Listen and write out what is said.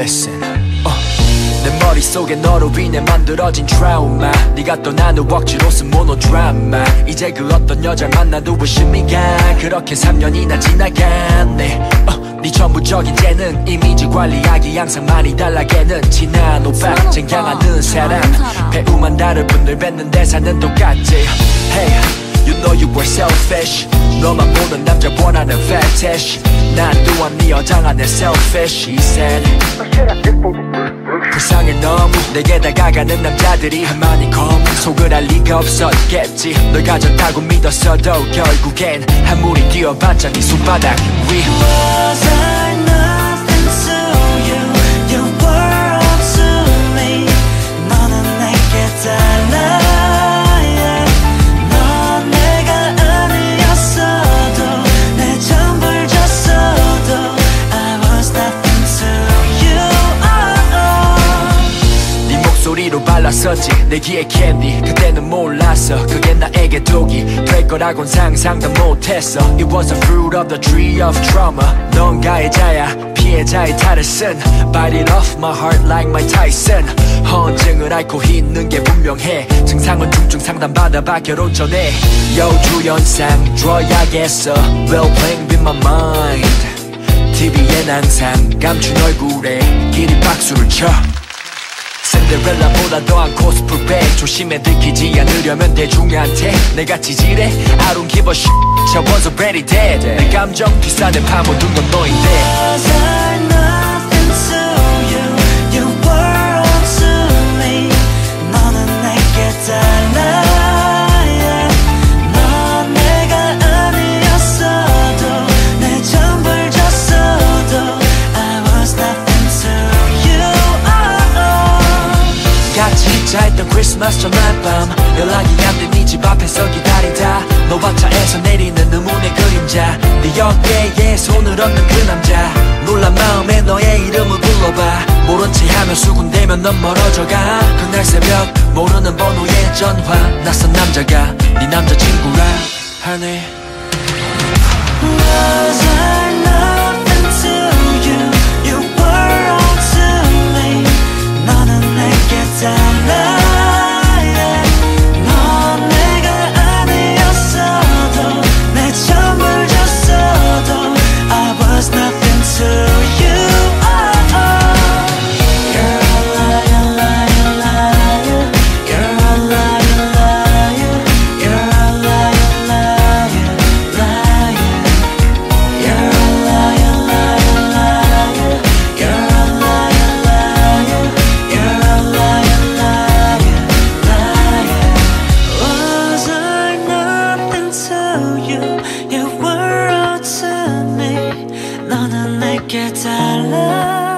lesson. 내 머릿속에 너로 인해 만들어진 트라우마. 네가 떠난 후 억지로 쓴 모노드라마. 이제 그 어떤 여자를 만나도 의심이 가. 그렇게 3년이나 지나갔네. 네 전부적인 재능 이미지 관리하기 항상 많이 달라게는 진한 오빠 쟁양하는 사람. 배우만 다를 뿐들 뱉는 대사는 똑같지. Hey, you know you were selfish. 너만 보는 남자 원하는 fetish. 난 또한 네 여장하는 selfish. He said 불쌍해 너무 내게 다가가는 남자들이 많이 검 속을 알 리가 없었겠지. 널 가졌다고 믿었어도 결국엔 아무리 뛰어봤자 네 손바닥 위. Was I nothing to you? You were all to me. 너는 내게 달라. 넌 내가 아니었어도 내 전부를 줬어도 I was nothing to you. 네 목소리로 발랐었지 내 귀에 캔디. 그때는 몰랐어 그게 나에게 독이 될 거라곤 상상도 못했어. It was a fruit of the tree of trauma. 넌 가해자야 피해자의 탈을 쓴 Bite it off my heart like Mike Tyson. 헌증을 앓고 있는 게 분명해. 증상은 중증 상담받아봐 결혼 전에. 여주연상 줘야겠어. Well playing with my mind. TV엔 항상 감춘 얼굴에 길이 박수를 쳐. 신데렐라보다 더한 코스프레. 조심해 들키지 않으려면 대중한테 내가 지질해. I don't give a shit. I was already dead. 내 감정 뒷산에 파묻은 건 너인데. Was I nothing to you? You were all to me. 너는 내게 달라. 넌 내가 아니었어도 내 전부를 줬어도 I was nothing to you. 같이 짜했던 크리스마스 전날 밤 연락이 안 된 네 집 앞에서 기다리다. 너와 차에서 내리는 의문의 그림자. 네 어깨에 손을 얹는 그 남자. 놀란 마음에 너의 이름을 불러봐. 모른 채 하며 수군대면 넌 멀어져가. 그날 새벽 모르는 번호의 전화. 낯선 남자가 네 남자친구라 하네. Was I nothing to you? You were all to me. 너는 내게 달라. 넌 내가 아니었어도 내 전부를 줬어도 I was nothing to you. You're a liar, liar, liar. You're a liar, liar. You're a liar, liar, liar. You're a liar, liar, liar. You're a liar, liar. You're a liar, liar, liar. Was I nothing to you? You were all to me. 너는 내게 달라.